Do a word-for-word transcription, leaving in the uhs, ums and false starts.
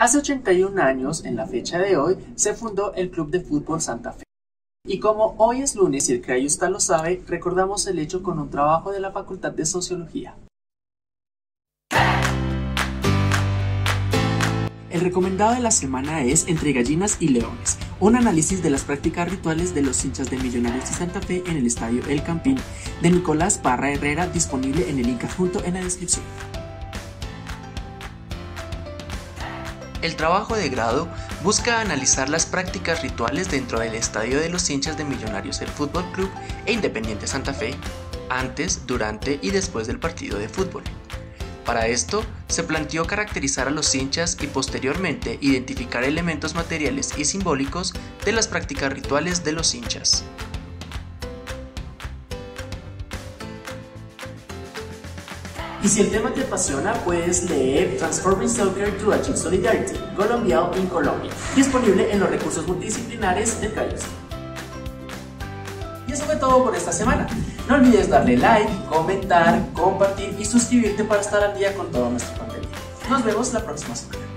Hace ochenta y un años, en la fecha de hoy, se fundó el Club de Fútbol Santa Fe. Y como hoy es lunes y el Crayusta lo sabe, recordamos el hecho con un trabajo de la Facultad de Sociología. El recomendado de la semana es Entre gallinas y leones, un análisis de las prácticas rituales de los hinchas de Millonarios de Santa Fe en el estadio El Campín, de Nicolás Parra Herrera, disponible en el link adjunto en la descripción. El trabajo de grado busca analizar las prácticas rituales dentro del estadio de los hinchas de Millonarios del Fútbol Club e Independiente Santa Fe, antes, durante y después del partido de fútbol. Para esto, se planteó caracterizar a los hinchas y posteriormente identificar elementos materiales y simbólicos de las prácticas rituales de los hinchas. Y si el tema te apasiona, puedes leer Transforming Soccer to Achieve Solidarity, Colombiano in Colombia, disponible en los recursos multidisciplinares del Crayusta. Y eso fue todo por esta semana. No olvides darle like, comentar, compartir y suscribirte para estar al día con todo nuestro contenido. Nos vemos la próxima semana.